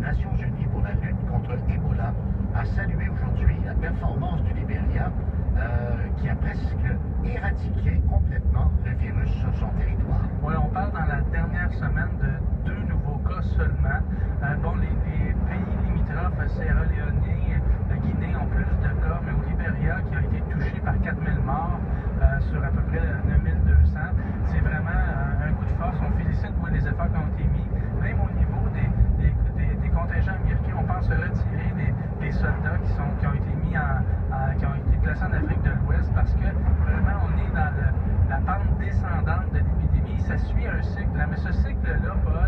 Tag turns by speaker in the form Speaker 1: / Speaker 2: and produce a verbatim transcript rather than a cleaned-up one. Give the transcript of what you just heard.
Speaker 1: Nations Unies pour la lutte contre Ebola a salué aujourd'hui la performance du Libéria euh, qui a presque éradiqué complètement le virus sur son territoire.
Speaker 2: Oui, on parle dans la dernière semaine de deux nouveaux cas seulement. Euh, bon, les, les pays limitrophes, Sierra Leone, la Guinée ont plus de cas, mais au Libéria, qui a été touché par quatre mille morts euh, sur à peu près neuf mille deux cents, c'est vraiment euh, un coup de force. On félicite oui, les efforts qui ont été mis, même au niveau des, des, des, des contingents américains. On pense retirer des, des soldats qui, sont, qui ont été mis en, en, qui ont été placés en Afrique de l'Ouest parce que vraiment on est dans le, la pente descendante de l'épidémie. Ça suit un cycle, mais ce cycle-là, Paul,